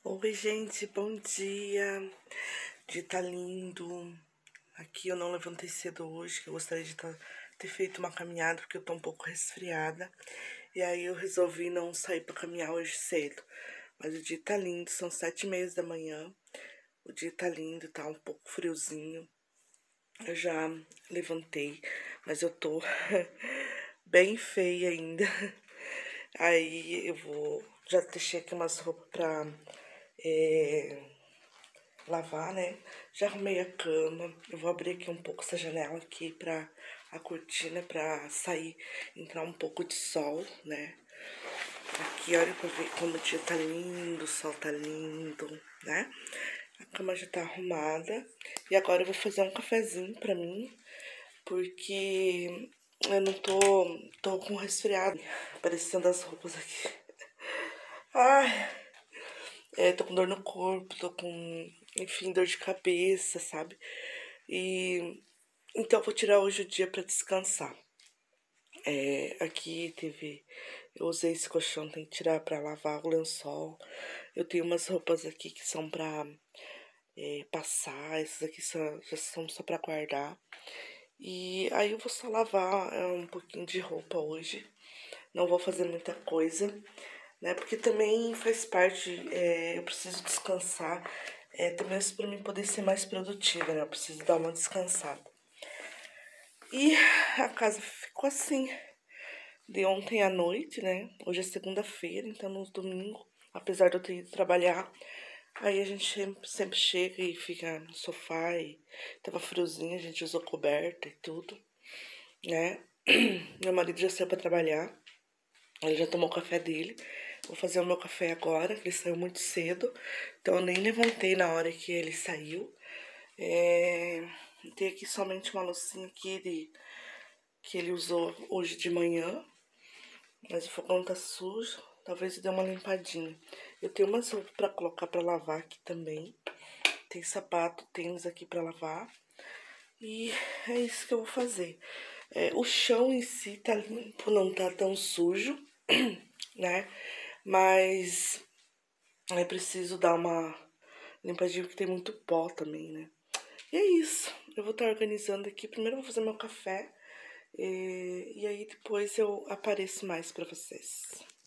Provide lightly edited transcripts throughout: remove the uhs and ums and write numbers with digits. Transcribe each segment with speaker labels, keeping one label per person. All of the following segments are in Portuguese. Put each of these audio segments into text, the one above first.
Speaker 1: Oi, gente, bom dia. O dia tá lindo. Aqui eu não levantei cedo hoje, que eu gostaria de ter feito uma caminhada, porque eu tô um pouco resfriada. E aí eu resolvi não sair pra caminhar hoje cedo. Mas o dia tá lindo, são 7h30 da manhã. O dia tá lindo, tá um pouco friozinho. Eu já levantei, mas eu tô bem feia ainda. Aí eu vou... Já deixei aqui umas roupas pra... lavar, né? Já arrumei a cama. Eu vou abrir aqui um pouco essa janela aqui pra a cortina, pra sair, entrar um pouco de sol, né? Aqui, olha pra ver como o dia tá lindo, o sol tá lindo, né? A cama já tá arrumada. E agora eu vou fazer um cafezinho pra mim, porque eu não tô com resfriado, aparecendo as roupas aqui. Ai, tô com dor no corpo, tô com, enfim, dor de cabeça, sabe? E então eu vou tirar hoje o dia pra descansar. Aqui eu usei esse colchão, tem que tirar pra lavar o lençol. Eu tenho umas roupas aqui que são pra passar, essas aqui já são só pra guardar. E aí eu vou só lavar um pouquinho de roupa hoje. Não vou fazer muita coisa, né? Porque também faz parte, eu preciso descansar, também pra mim poder ser mais produtiva, né? Eu preciso dar uma descansada. E a casa ficou assim, de ontem à noite, né? Hoje é segunda-feira, então no domingo, apesar de eu ter ido trabalhar, aí a gente sempre chega e fica no sofá e tava friozinho, a gente usou coberta e tudo, né? Meu marido já saiu pra trabalhar, ele já tomou o café dele. Vou fazer o meu café agora, ele saiu muito cedo, então eu nem levantei na hora que ele saiu. Tem aqui somente uma loucinha aqui que ele usou hoje de manhã, mas o fogão tá sujo, talvez eu dê uma limpadinha. Eu tenho umas roupas pra colocar pra lavar aqui também. Tem sapato, tênis aqui pra lavar. E é isso que eu vou fazer. O chão em si tá limpo, não tá tão sujo, né? Mas é preciso dar uma limpadinha porque tem muito pó também, né? E é isso. Eu vou estar organizando aqui. Primeiro eu vou fazer meu café. E aí depois eu apareço mais pra vocês.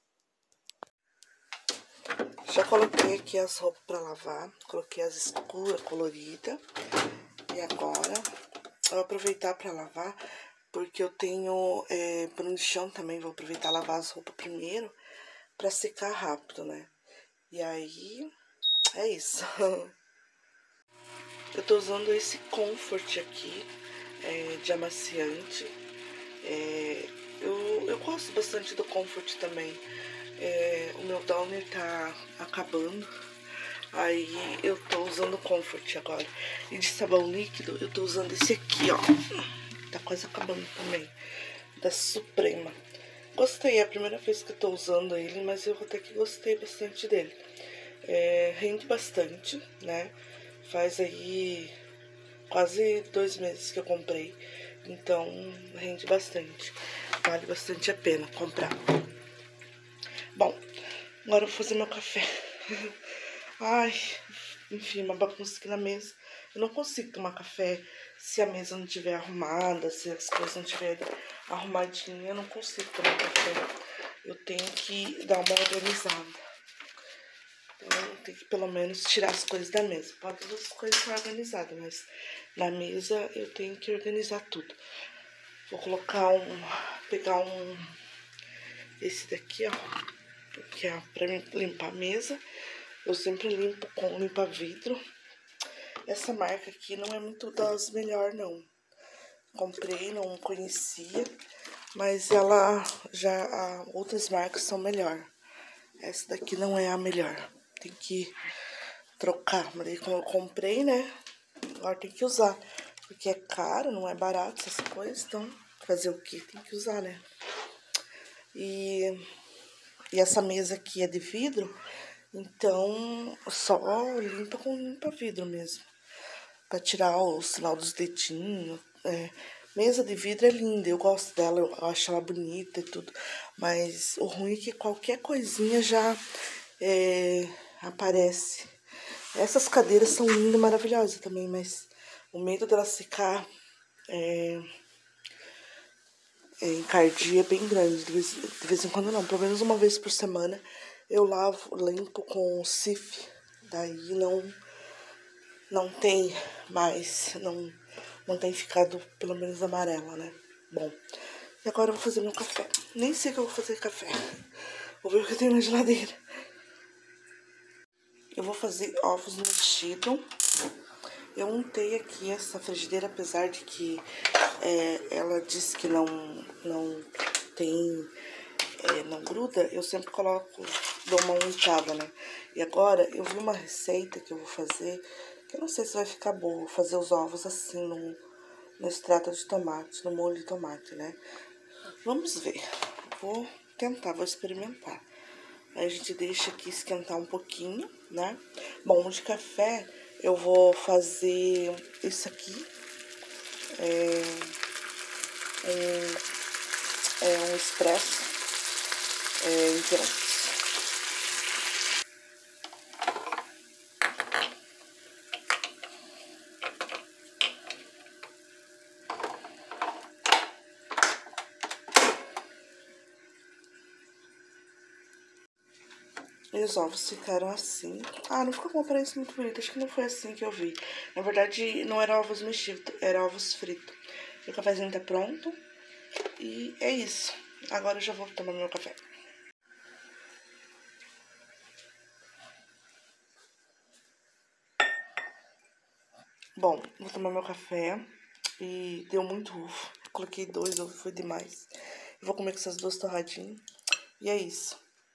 Speaker 1: Já coloquei aqui as roupas pra lavar. Coloquei as escuras, coloridas. E agora eu vou aproveitar pra lavar, porque eu tenho pano de chão também. Vou aproveitar e lavar as roupas primeiro pra secar rápido, né? E aí é isso. Eu tô usando esse Comfort aqui, de amaciante. Eu gosto bastante do Comfort também. O meu Downer tá acabando. Aí eu tô usando o Comfort agora. E de sabão líquido, eu tô usando esse aqui, ó. Tá quase acabando também. Da Suprema. Gostei, é a primeira vez que eu tô usando ele, mas eu até que gostei bastante dele. Rende bastante, né? Faz aí quase 2 meses que eu comprei. Então, rende bastante. Vale bastante a pena comprar. Bom, agora eu vou fazer meu café. Ai, enfim, uma bagunça aqui na mesa. Eu não consigo tomar café se a mesa não estiver arrumada, se as coisas não estiverem arrumadinhas. Eu não consigo tomar café. Eu tenho que dar uma organizada. Então, tem que pelo menos tirar as coisas da mesa. Pode as coisas estar organizadas, mas na mesa eu tenho que organizar tudo. Vou colocar pegar esse daqui, ó, que é pra limpar a mesa. Eu sempre limpo com limpa-vidro. Essa marca aqui não é muito das melhores, não. Comprei, não conhecia, mas ela outras marcas são melhor. Essa daqui não é a melhor. Tem que trocar. Mas aí, como eu comprei, né? Agora tem que usar. Porque é caro, não é barato essas coisas. Então, fazer o quê? Tem que usar, né? E essa mesa aqui é de vidro. Então, só limpa com limpa-vidro mesmo. Pra tirar o sinal dos dedinhos. Mesa de vidro é linda, eu gosto dela, eu acho ela bonita e tudo. Mas o ruim é que qualquer coisinha já aparece. Essas cadeiras são lindas, maravilhosas também, mas o medo delas ficar encardia é bem grande. De vez em quando não, pelo menos uma vez por semana eu limpo com Cif. Daí não tem mais, não tem ficado pelo menos amarela, né? Bom, e agora eu vou fazer meu café. Nem sei o que eu vou fazer café. Vou ver o que eu tenho na geladeira. Eu vou fazer ovos mexidos. Eu untei aqui essa frigideira, apesar de que ela diz que não tem, não gruda, eu sempre dou uma untada, né? E agora eu vi uma receita que eu vou fazer, que eu não sei se vai ficar boa, vou fazer os ovos assim no extrato de tomate, no molho de tomate, né? Vamos ver, vou tentar, vou experimentar. Aí a gente deixa aqui esquentar um pouquinho, né? Bom, de café eu vou fazer isso aqui, um expresso inteiro. E os ovos ficaram assim. Ah, não ficou com uma aparência muito bonita. Acho que não foi assim que eu vi. Na verdade, não era ovos mexidos, era ovos fritos. O cafezinho tá pronto. E é isso. Agora eu já vou tomar meu café. Bom, vou tomar meu café. E deu muito ovo. Coloquei 2 ovos, foi demais. Eu vou comer com essas 2 torradinhas. E é isso.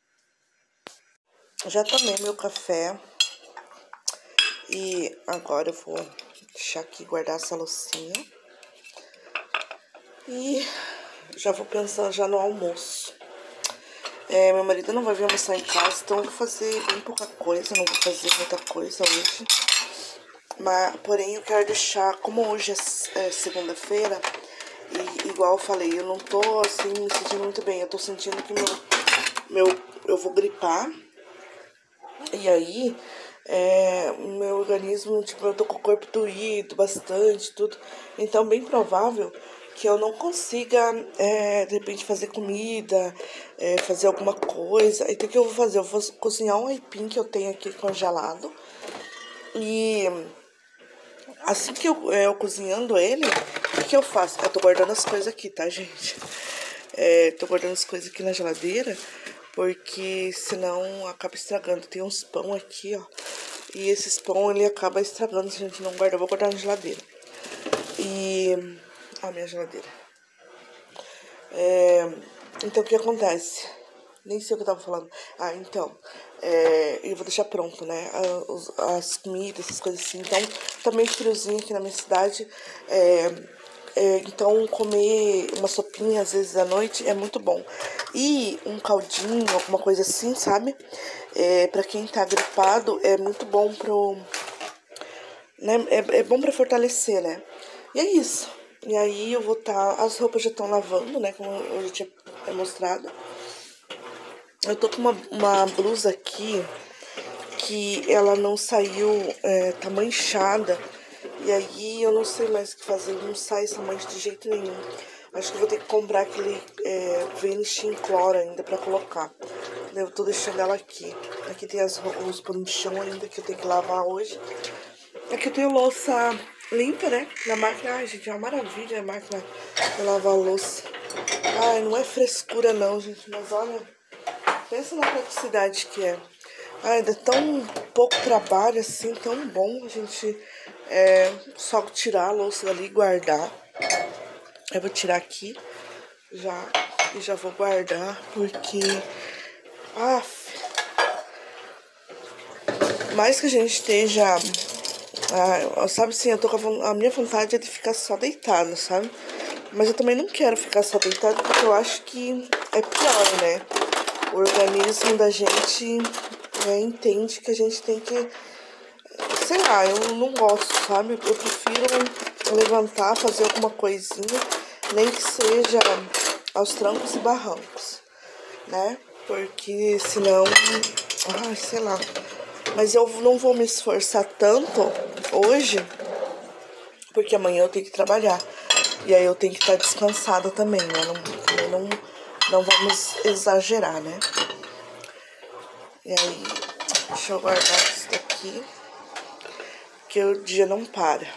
Speaker 1: Já tomei meu café. E agora eu vou deixar aqui guardar essa loucinha. E já vou pensar já no almoço. Meu marido não vai vir almoçar em casa, então eu vou fazer bem pouca coisa, não vou fazer muita coisa hoje. Mas, porém, eu quero deixar, como hoje é segunda-feira, e igual eu falei, eu não tô assim me sentindo muito bem. Eu tô sentindo que eu vou gripar. E aí, o meu organismo, tipo, eu tô com o corpo doído bastante, tudo. Então, bem provável que eu não consiga, de repente, fazer comida, fazer alguma coisa. Então, o que eu vou fazer? Eu vou cozinhar um aipim que eu tenho aqui congelado. E assim que eu cozinhando ele, o que eu faço? Eu tô guardando as coisas aqui, tá, gente? Tô guardando as coisas aqui na geladeira, porque senão acaba estragando. Tem uns pão aqui, ó. E esses pão, ele acaba estragando se a gente não guardar. Eu vou guardar na geladeira. E a minha geladeira. Então, o que acontece? Nem sei o que eu tava falando. Ah, então, eu vou deixar pronto, né? As comidas, essas coisas assim. Então, tá meio friozinho aqui na minha cidade. Então, comer uma sopinha, às vezes, à noite, é muito bom. E um caldinho, alguma coisa assim, sabe? Pra quem tá gripado, é muito bom né? É bom pra fortalecer, né? E é isso. E aí, eu vou as roupas já estão lavando, né? Como eu já tinha mostrado. Eu tô com uma blusa aqui que ela não saiu, tá manchada. E aí eu não sei mais o que fazer, não sai essa mancha de jeito nenhum. Acho que eu vou ter que comprar aquele Vanishing Chloro ainda pra colocar. Eu tô deixando ela aqui. Aqui tem os panos de chão ainda que eu tenho que lavar hoje. Aqui eu tenho louça limpa, né? Na máquina, ai gente, é uma maravilha a máquina de lavar a louça. Ai, não é frescura não, gente, mas olha, pensa na praticidade que é. Ai, dá tão pouco trabalho assim, tão bom a gente só tirar a louça dali e guardar. Eu vou tirar aqui e já vou guardar, porque mais que a gente esteja, sabe assim, eu tô com a minha vontade é de ficar só deitada, sabe? Mas eu também não quero ficar só deitada, porque eu acho que é pior, né? O organismo da gente entende que a gente tem que, sei lá, eu não gosto, sabe? Eu prefiro levantar, fazer alguma coisinha, nem que seja aos trancos e barrancos, né? Porque senão, sei lá, Mas eu não vou me esforçar tanto hoje, porque amanhã eu tenho que trabalhar. E aí eu tenho que estar descansada também, né? Não vamos exagerar, né? E aí, deixa eu guardar isso daqui, que o dia não para.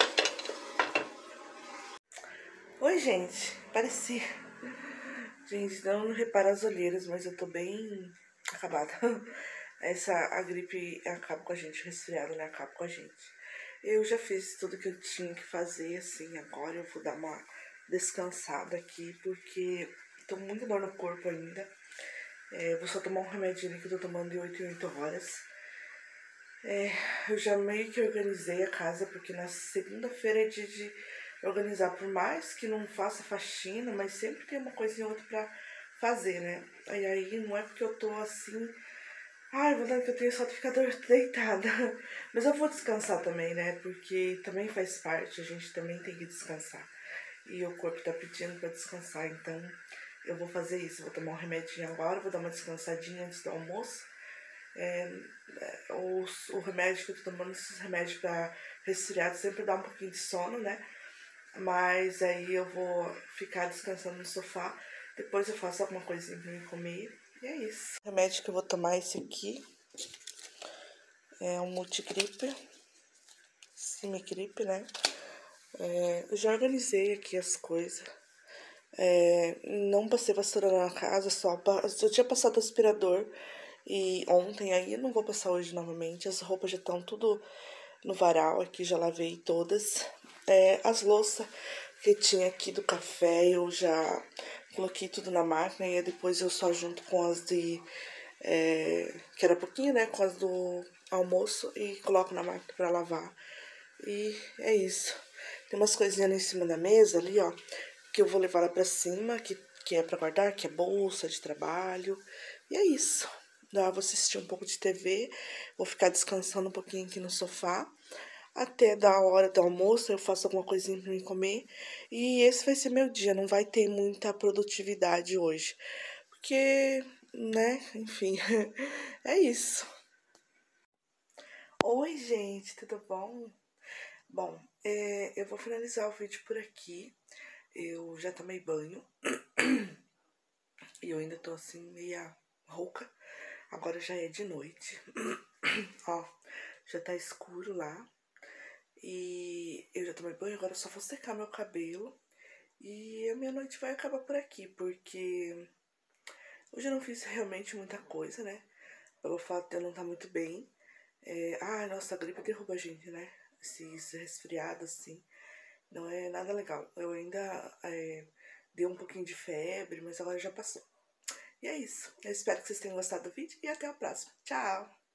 Speaker 1: Oi, gente. Pareci. Gente, não repara as olheiras, mas eu tô bem acabada. A gripe acaba com a gente, o resfriado, né? Acaba com a gente. Eu já fiz tudo que eu tinha que fazer, assim, agora eu vou dar uma descansada aqui, porque tô muito dor no corpo ainda. Vou só tomar um remedinho que eu tô tomando de 8 em 8 horas. Eu já meio que organizei a casa, porque na segunda-feira é dia de organizar, por mais que não faça faxina, mas sempre tem uma coisinha ou outra pra fazer, né? E aí não é porque eu tô assim, ai, vontade que eu tenho só de ficar deitada. Mas eu vou descansar também, né? Porque também faz parte, a gente também tem que descansar. E o corpo tá pedindo pra descansar, então eu vou fazer isso. Vou tomar um remedinho agora, vou dar uma descansadinha antes do almoço. O remédio que eu tô tomando, esses remédios pra resfriado, sempre dá um pouquinho de sono, né? Mas aí eu vou ficar descansando no sofá. Depois eu faço alguma coisinha pra me comer. E é isso. O remédio que eu vou tomar é esse aqui. É um multigripe. Simigripe, né? Eu já organizei aqui as coisas. Não passei vassoura na casa, eu tinha passado aspirador e ontem, aí eu não vou passar hoje novamente. As roupas já estão tudo no varal aqui, já lavei todas. As louças que tinha aqui do café eu já coloquei tudo na máquina e depois eu só junto com as que era pouquinho, né, com as do almoço e coloco na máquina pra lavar. E é isso. Tem umas coisinhas em cima da mesa ali, ó, que eu vou levar lá pra cima, que é pra guardar, que é bolsa de trabalho. E é isso. Vou assistir um pouco de TV, vou ficar descansando um pouquinho aqui no sofá. Até da hora do almoço, eu faço alguma coisinha pra me comer. E esse vai ser meu dia, não vai ter muita produtividade hoje. Porque, né, enfim, é isso. Oi, gente, tudo bom? Bom, eu vou finalizar o vídeo por aqui. Eu já tomei banho. E eu ainda tô assim, meia rouca. Agora já é de noite. Ó, já tá escuro lá. E eu já tomei banho, agora eu só vou secar meu cabelo. E a minha noite vai acabar por aqui, porque hoje eu não fiz realmente muita coisa, né? Pelo fato de eu não estar muito bem. Nossa, a gripe derruba a gente, né? Esse resfriado, assim, não é nada legal. Eu ainda dei um pouquinho de febre, mas agora já passou. E é isso. Eu espero que vocês tenham gostado do vídeo e até a próxima. Tchau!